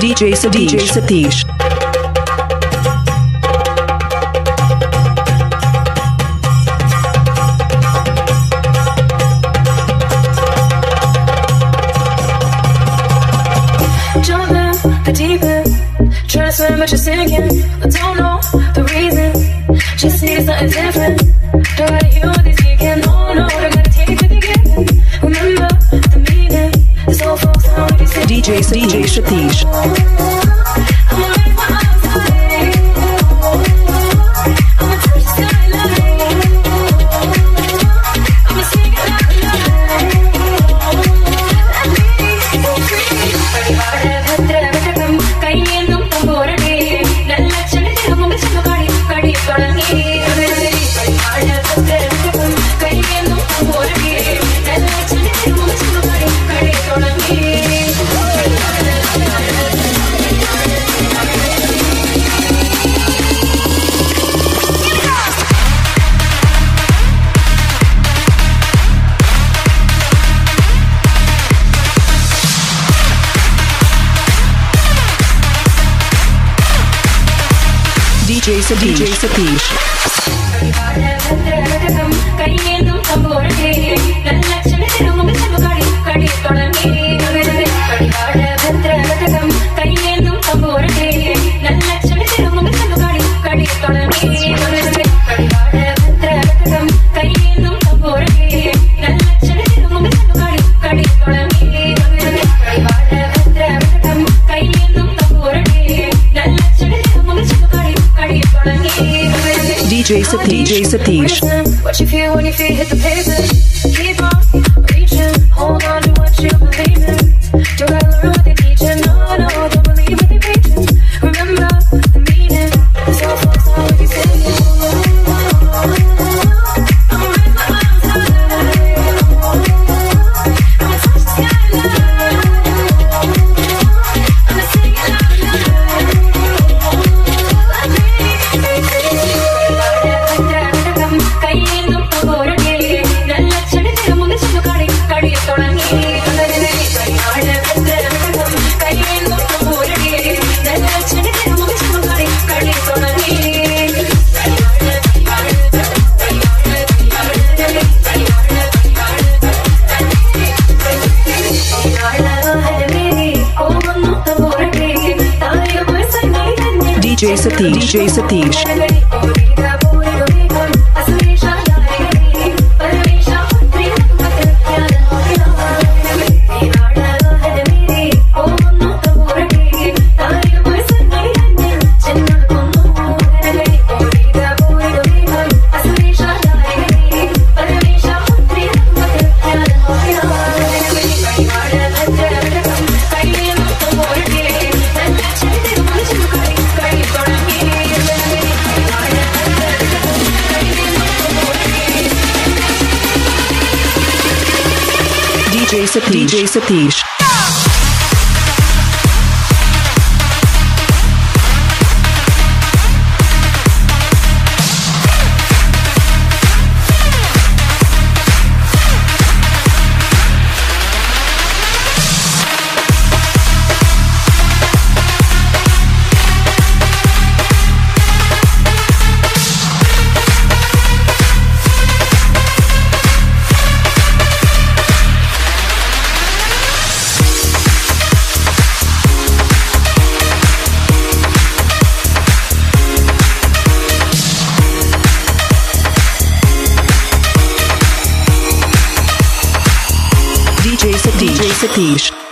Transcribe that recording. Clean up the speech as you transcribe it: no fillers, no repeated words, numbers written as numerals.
DJ Satish. Jump in the deep end, try to swim but you're sinking. I don't know the reason, just need something different. Don't gotta hear what these speaking, no, no, don't gotta take what they get. Remember the meaning, this old folks how we say. DJ Satish. I'ma raise my arms high, I'ma touch the skyline, I'ma sing it loud and loud. Let me go free. കൈയെന്നും തമ്പോരടി നല്ല ചലതിരുമുമ്പ് ചെന്നുകാടി കടി തുടങ്ങി കൈയെന്നും തമ്പോരടി നല്ല ചലതിരുമുമ്പ് ചെന്നുകാടി കടി തുടങ്ങി DJ Satish. കൈയെന്നും തമ്പോരടി നല്ല ചലതിരുമുമ്പ് ചെന്നുകാടി കടി തുടങ്ങി കൈയെന്നും തമ്പോരടി നല്ല ചലതിരുമുമ്പ് ചെന്നുകാടി കടി തുടങ്ങി കൈയെന്നും തമ്പോരടി നല്ല ചലതിരുമുമ്പ് ചെന്നുകാടി കടി തുടങ്ങി കൈയെന്നും തമ്പോരടി നല്ല ചലതിരുമുമ്പ് ചെന്നുകാടി കടി തുടങ്ങി DJ Satish. What you feel when your feet hit the pavement? Keep on reaching, hold on to what you believe in. Don't gotta learn what they teaching, no, no, don't believe what they preaching. Remember the meaning, it's all folks already singing. I'ma raise my arms high, I'ma touch the skyline, I'ma sing it loud and loud. Let me be free. കൈയെന്നും തമ്പോരടി നല്ല ചലതിരുമുമ്പ് ചെന്നുകാടി കടി തുടങ്ങി കൈയെന്നും തമ്പോരടി നല്ല ചലതിരുമുമ്പ് ചെന്നുകാടി കടി തുടങ്ങി DJ Satish. DJ Satish. DJ Satish.